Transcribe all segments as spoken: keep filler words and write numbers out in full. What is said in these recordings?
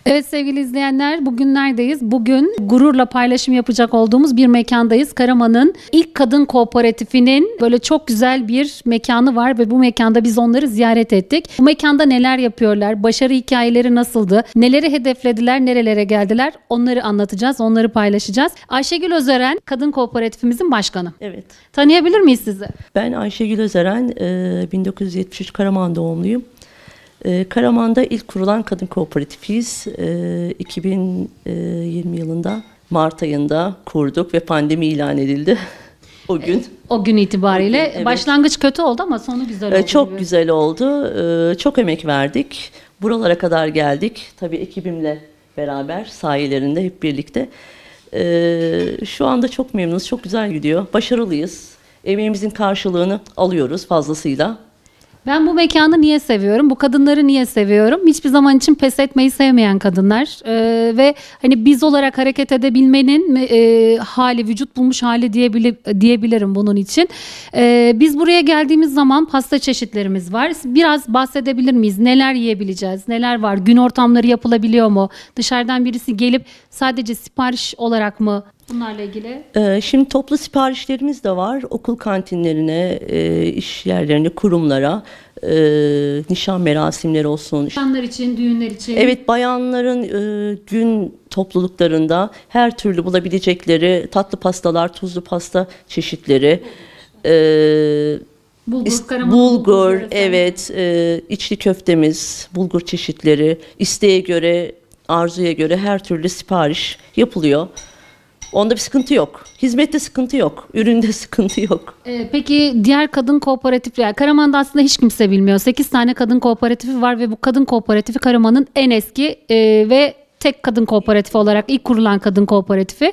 Evet sevgili izleyenler, bugün neredeyiz? Bugün gururla paylaşım yapacak olduğumuz bir mekandayız. Karaman'ın ilk kadın kooperatifinin böyle çok güzel bir mekanı var ve bu mekanda biz onları ziyaret ettik. Bu mekanda neler yapıyorlar? Başarı hikayeleri nasıldı? Neleri hedeflediler? Nerelere geldiler? Onları anlatacağız, onları paylaşacağız. Ayşegül Özeren, kadın kooperatifimizin başkanı. Evet. Tanıyabilir miyiz sizi? Ben Ayşegül Özeren, bin dokuz yüz yetmiş üç Karaman doğumluyum. Karaman'da ilk kurulan kadın kooperatifiyiz. iki bin yirmi yılında Mart ayında kurduk ve pandemi ilan edildi o gün. O gün itibariyle. O gün, evet. Başlangıç kötü oldu ama sonu güzel oldu. Çok gibi. güzel oldu. Çok emek verdik. Buralara kadar geldik. Tabii ekibimle beraber sayelerinde hep birlikte. Şu anda çok memnunuz. Çok güzel gidiyor. Başarılıyız. Emeğimizin karşılığını alıyoruz fazlasıyla. Ben bu mekanı niye seviyorum? Bu kadınları niye seviyorum? Hiçbir zaman için pes etmeyi sevmeyen kadınlar ee, ve hani biz olarak hareket edebilmenin e, hali, vücut bulmuş hali diyebilir, diyebilirim bunun için. Ee, biz buraya geldiğimiz zaman pasta çeşitlerimiz var. Biraz bahsedebilir miyiz? Neler yiyebileceğiz? Neler var? Gün ortamları yapılabiliyor mu? Dışarıdan birisi gelip sadece sipariş olarak mı? Bunlarla ilgili. Ee, şimdi toplu siparişlerimiz de var. Okul kantinlerine, e, iş yerlerine, kurumlara, e, nişan merasimleri olsun. Nişanlar için, düğünler için. Evet, bayanların e, gün topluluklarında her türlü bulabilecekleri tatlı pastalar, tuzlu pasta çeşitleri. E, bulgur, Karaman bulgur, bulgur evet, e, içli köftemiz, bulgur çeşitleri. İsteğe göre, arzuya göre her türlü sipariş yapılıyor. Onda bir sıkıntı yok. Hizmette sıkıntı yok. Üründe sıkıntı yok. Ee, peki diğer kadın kooperatifler, Karaman'da aslında hiç kimse bilmiyor. sekiz tane kadın kooperatifi var ve bu kadın kooperatifi Karaman'ın en eski e, ve tek kadın kooperatifi olarak ilk kurulan kadın kooperatifi.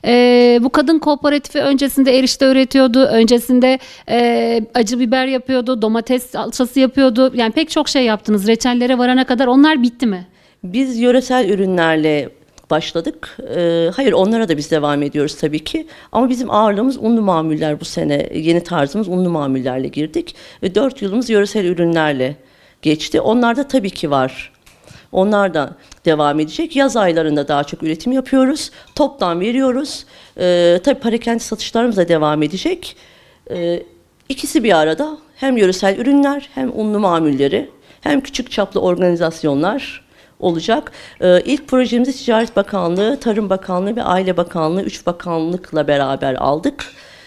Ee, bu kadın kooperatifi öncesinde erişte üretiyordu. Öncesinde e, acı biber yapıyordu. Domates salçası yapıyordu. Yani pek çok şey yaptınız. Reçellere varana kadar onlar bitti mi? Biz yöresel ürünlerle başladık. Ee, hayır, onlara da biz devam ediyoruz tabii ki. Ama bizim ağırlığımız unlu mamuller bu sene. Yeni tarzımız unlu mamullerle girdik. Ve dört yılımız yöresel ürünlerle geçti. Onlar da tabii ki var. Onlar da devam edecek. Yaz aylarında daha çok üretim yapıyoruz. Toptan veriyoruz. Ee, tabii parakende satışlarımız da devam edecek. Ee, ikisi bir arada. Hem yöresel ürünler hem unlu mamulleri hem küçük çaplı organizasyonlar olacak. Ee, ilk projemizi Ticaret Bakanlığı, Tarım Bakanlığı ve Aile Bakanlığı üç bakanlıkla beraber aldık.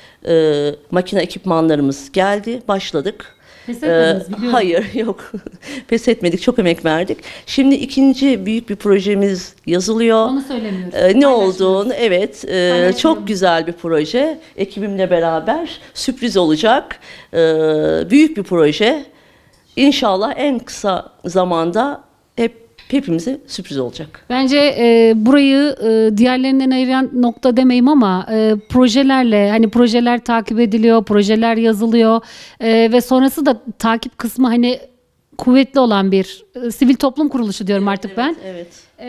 Ee, makine ekipmanlarımız geldi, başladık. Pes etmediniz, ee, biliyorum. hayır, yok. Pes etmedik, çok emek verdik. Şimdi ikinci büyük bir projemiz yazılıyor. Onu söylemiyoruz. Ee, ne olduğunu, evet, e, çok Paylaşalım. güzel bir proje. Ekibimle beraber sürpriz olacak. Ee, büyük bir proje. İnşallah en kısa zamanda hep hepimize sürpriz olacak. Bence e, burayı e, diğerlerinden ayıran nokta demeyeyim ama e, projelerle, hani projeler takip ediliyor, projeler yazılıyor e, ve sonrası da takip kısmı hani kuvvetli olan bir e, sivil toplum kuruluşu diyorum Evet, artık evet, ben. Evet.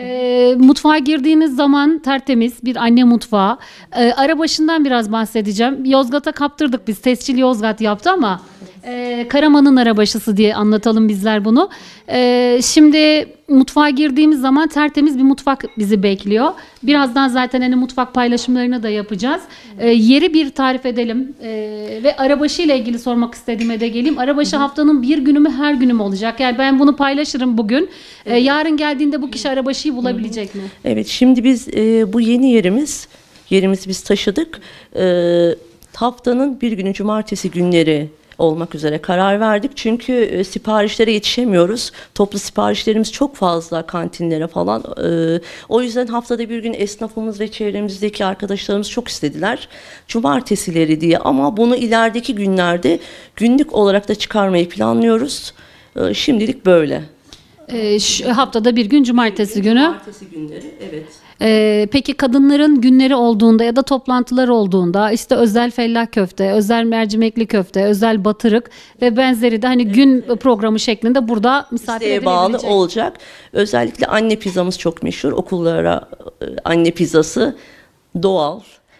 E, mutfağa girdiğiniz zaman tertemiz bir anne mutfağı. E, arabaşından biraz bahsedeceğim. Yozgat'a kaptırdık biz. Tescil Yozgat yaptı ama e, Karaman'ın arabaşısı diye anlatalım bizler bunu. E, şimdi mutfağa girdiğimiz zaman tertemiz bir mutfak bizi bekliyor. Birazdan zaten hani mutfak paylaşımlarını da yapacağız. E, yeri bir tarif edelim. E, ve arabaşı ile ilgili sormak istediğime de geleyim. Arabaşı haftanın bir günü mü her günü mü olacak? Yani ben bunu paylaşırım bugün. E, yarın geldiğinde bu kişi arabaşıyı bulabilecek mi? Evet, şimdi biz e, bu yeni yerimiz, yerimizi biz taşıdık. E, haftanın bir günü cumartesi günleri olmak üzere karar verdik. Çünkü e, siparişlere yetişemiyoruz. Toplu siparişlerimiz çok fazla kantinlere falan. E, o yüzden haftada bir gün esnafımız ve çevremizdeki arkadaşlarımız çok istediler. Cumartesileri diye, ama bunu ilerideki günlerde günlük olarak da çıkarmayı planlıyoruz. E, şimdilik böyle. E, şu, haftada bir gün cumartesi günü. Cumartesi günleri, evet. Ee, peki kadınların günleri olduğunda ya da toplantılar olduğunda işte özel fellah köfte, özel mercimekli köfte, özel batırık ve benzeri de hani evet, gün evet. programı şeklinde burada misafir İsteğe edilebilecek. bağlı olacak. Özellikle anne pizzamız çok meşhur. Okullara anne pizzası doğal.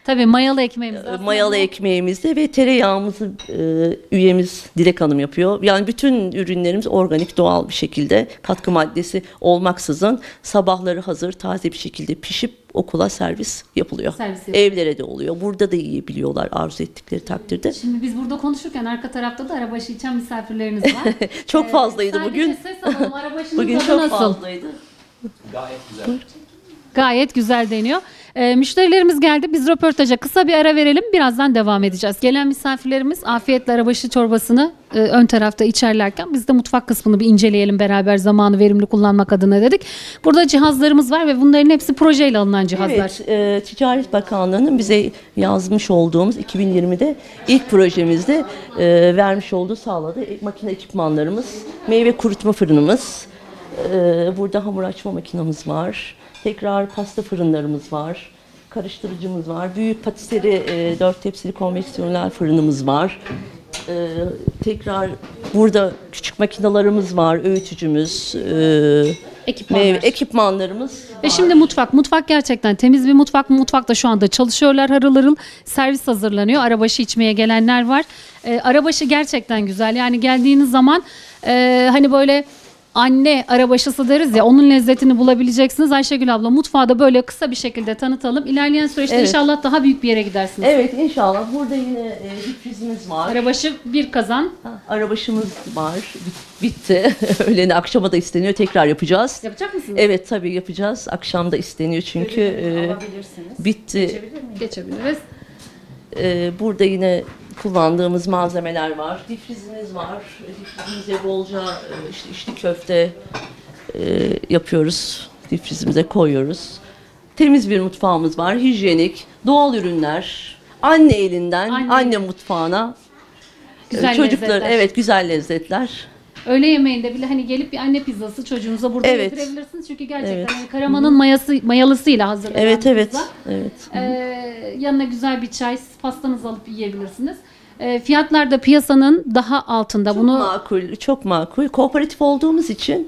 Tabii mayalı ekmeğimiz. E, Mayalı ekmeğimizde ve tereyağımızı e, üyemiz Dilek Hanım yapıyor. Yani bütün ürünlerimiz organik, doğal bir şekilde, katkı maddesi olmaksızın sabahları hazır, taze bir şekilde pişip okula servis yapılıyor. Servis yapılıyor. Evlere de oluyor. Burada da yiyebiliyorlar arzu ettikleri takdirde. Şimdi biz burada konuşurken arka tarafta da arabaşı içen misafirleriniz var. Çok fazlaydı Sadece bugün. ses alalım. Arabaşının Bugün tadı çok nasıl? fazlaydı. Gayet güzel. Gayet güzel deniyor. Ee, müşterilerimiz geldi. Biz röportaja kısa bir ara verelim. Birazdan devam edeceğiz. Gelen misafirlerimiz afiyetle arabaşı çorbasını e, ön tarafta içerlerken biz de mutfak kısmını bir inceleyelim beraber, zamanı verimli kullanmak adına dedik. Burada cihazlarımız var ve bunların hepsi projeyle alınan cihazlar. Evet, e, Ticaret Bakanlığı'nın bize yazmış olduğumuz iki bin yirmide ilk projemizde e, vermiş olduğu sağladığı e, makine ekipmanlarımız, meyve kurutma fırınımız, e, burada hamur açma makinamız var, tekrar pasta fırınlarımız var, karıştırıcımız var, büyük patiseri e, dört tepsili konveksiyonel fırınımız var. E, tekrar burada küçük makinalarımız var, öğütücümüz, e, Ekipmanlar. meyve, ekipmanlarımız. Ve şimdi mutfak. Mutfak gerçekten temiz bir mutfak. Mutfakta şu anda çalışıyorlar harıl harıl. Servis hazırlanıyor. Arabaşı içmeye gelenler var. Ee, arabaşı gerçekten güzel. Yani geldiğiniz zaman e, hani böyle anne arabaşısı deriz ya, onun lezzetini bulabileceksiniz. Ayşegül abla, mutfağı da böyle kısa bir şekilde tanıtalım. İlerleyen süreçte Evet. inşallah daha büyük bir yere gidersiniz. Evet, inşallah. Burada yine e, difrizimiz var. Arabaşı bir kazan. Ha, Arabaşımız var. Bit- Bitti. Öğleni akşama da isteniyor. Tekrar yapacağız. Yapacak mısınız? Evet, tabii yapacağız. Akşam da isteniyor çünkü e, bitti. Geçebiliriz. E, burada yine kullandığımız malzemeler var. Difrizimiz var. Difrizimize bolca e, işte içli köfte e, yapıyoruz. Difrizimize koyuyoruz. Temiz bir mutfağımız var. Hijyenik, doğal ürünler. Anne elinden, Anne. anne, mutfağına. Güzel Çocuklar, lezzetler. evet, güzel lezzetler. Öğle yemeğinde bile hani gelip bir anne pizzası çocuğunuza burada Evet. getirebilirsiniz. Çünkü gerçekten Evet. hani Karaman'ın mayası, mayalısıyla hazırlanan Evet, evet, pizza. evet. Ee, yanına güzel bir çay, pastanızı alıp yiyebilirsiniz. Ee, fiyatlar da piyasanın daha altında. Çok Bunu makul, çok makul. Kooperatif olduğumuz için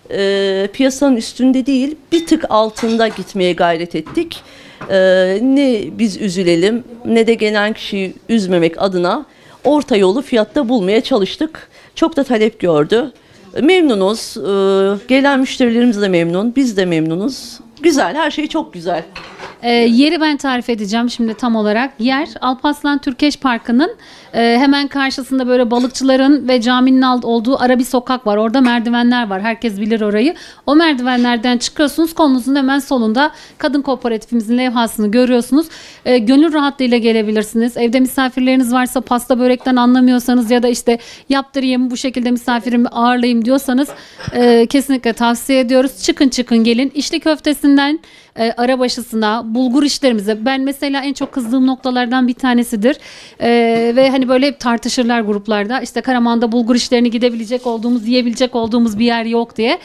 e, piyasanın üstünde değil, bir tık altında gitmeye gayret ettik. E, ne biz üzülelim, ne de gelen kişiyi üzmemek adına orta yolu fiyatta bulmaya çalıştık. Çok da talep gördü. Memnunuz. E, gelen müşterilerimiz de memnun, biz de memnunuz. Güzel, her şey çok güzel. e, yeri ben tarif edeceğim şimdi tam olarak. Yer Alparslan Türkeş Parkı'nın e, hemen karşısında böyle balıkçıların ve caminin alt olduğu ara bir sokak var. Orada merdivenler var. Herkes bilir orayı. O merdivenlerden çıkıyorsunuz. Kolunuzun hemen solunda kadın kooperatifimizin levhasını görüyorsunuz. E, gönül rahatlığıyla gelebilirsiniz. Evde misafirleriniz varsa, pasta börekten anlamıyorsanız ya da işte yaptırayım bu şekilde misafirimi ağırlayayım diyorsanız e, kesinlikle tavsiye ediyoruz. Çıkın çıkın gelin. İçli köftesinden e, arabaşısına, bulgur işlerimize. Ben mesela en çok kızdığım noktalardan bir tanesidir. E, ve hani böyle hep tartışırlar gruplarda. İşte Karaman'da bulgur işlerini gidebilecek olduğumuz, yiyebilecek olduğumuz bir yer yok diye.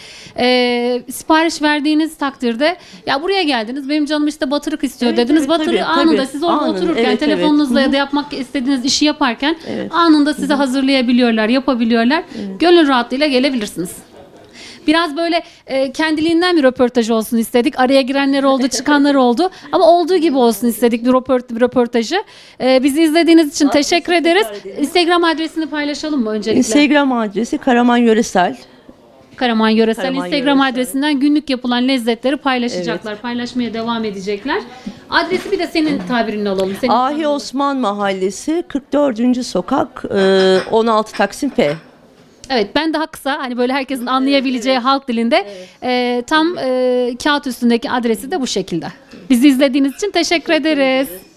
E, sipariş verdiğiniz takdirde ya buraya geldiniz, benim canım işte batırık istiyor Evet, dediniz. evet, batırık tabii, anında tabii. siz orada Anında, otururken evet, telefonunuzla evet. ya da yapmak istediğiniz işi yaparken Evet. anında size hazırlayabiliyorlar, yapabiliyorlar. Gönül rahatlığıyla gelebilirsiniz. Biraz böyle e, kendiliğinden bir röportaj olsun istedik. Araya girenler oldu, çıkanlar oldu. Ama olduğu gibi olsun istedik bir, röport, bir röportajı. E, bizi izlediğiniz için Ay, teşekkür teşekkür ederiz. ederim. Instagram adresini paylaşalım mı öncelikle? Instagram adresi Karaman Yöresel. Karaman Yöresel. Karaman Instagram Yöresel. adresinden günlük yapılan lezzetleri paylaşacaklar. Paylaşmaya devam edecekler. Adresi bir de senin tabirinle alalım. Senin Ahi tabirinle. Osman Mahallesi, kırk dördüncü sokak, e, on altı Taksim P. Evet, ben daha kısa hani böyle herkesin anlayabileceği halk dilinde e, tam e, kağıt üstündeki adresi de bu şekilde. Bizi izlediğiniz için teşekkür ederiz.